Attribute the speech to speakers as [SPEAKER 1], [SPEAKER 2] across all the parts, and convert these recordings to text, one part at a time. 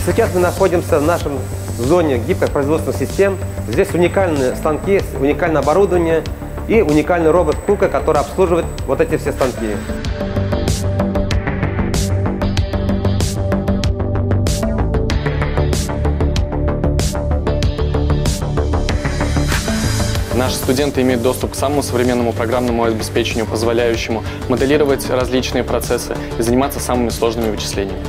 [SPEAKER 1] Сейчас мы находимся в нашем зоне гиперпроизводственных систем. Здесь уникальные станки, уникальное оборудование и уникальный робот Кука, который обслуживает вот эти все станки.
[SPEAKER 2] Наши студенты имеют доступ к самому современному программному обеспечению, позволяющему моделировать различные процессы и заниматься самыми сложными вычислениями.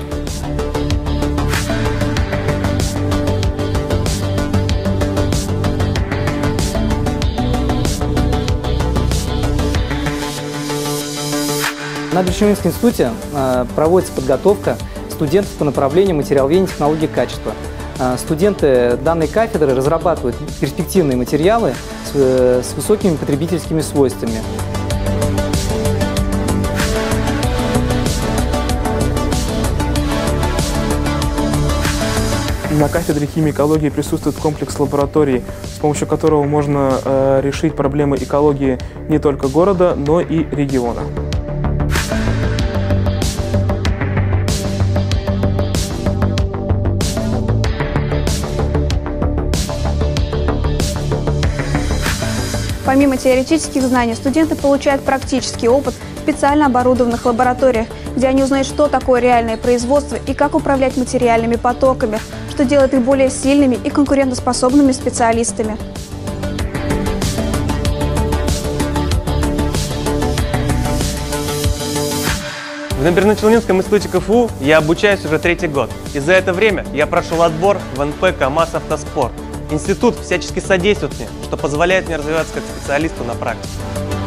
[SPEAKER 3] На Брюшевинском институте проводится подготовка студентов по направлению материаловедения, технологии качества. Студенты данной кафедры разрабатывают перспективные материалы с высокими потребительскими свойствами.
[SPEAKER 4] На кафедре химии и экологии присутствует комплекс лабораторий, с помощью которого можно решить проблемы экологии не только города, но и региона.
[SPEAKER 5] Помимо теоретических знаний, студенты получают практический опыт в специально оборудованных лабораториях, где они узнают, что такое реальное производство и как управлять материальными потоками, что делает их более сильными и конкурентоспособными специалистами.
[SPEAKER 6] В Набережно-Челнинском институте КФУ я обучаюсь уже 3-й год. И за это время я прошел отбор в НП КамАЗ Автоспорт. Институт всячески содействует мне, что позволяет мне развиваться как специалисту на практике.